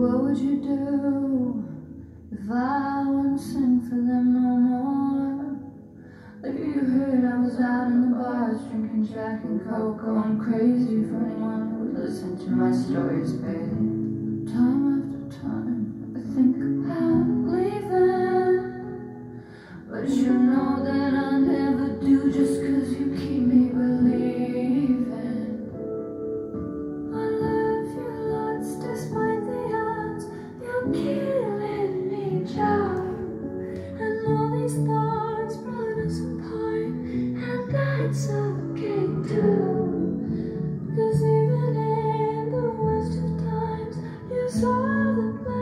what would you do if I wouldn't sing for them no more? Like you heard, I was out in the bars drinking Jack and Coke, going crazy for anyone who would listen to my stories, babe. Time after time, I think about leaving, but you know that I'll never do just 'cause you keep me believing. I love you lots despite the odds. You're killing me, child. And all these thoughts brought us apart, and that's okay too. 'Cause even in the worst of times, you saw the